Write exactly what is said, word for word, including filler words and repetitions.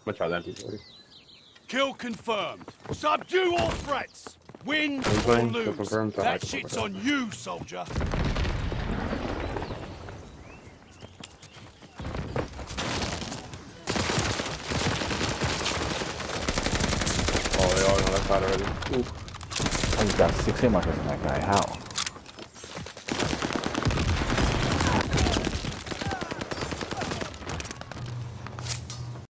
gonna try the M P forty. Kill confirmed. Subdue all threats. Win or Confirmed, lose. confirmed, That confirmed. shit's on you, soldier. Oh, they are on that side already. Ooh. I just got six hit markers on that guy. How?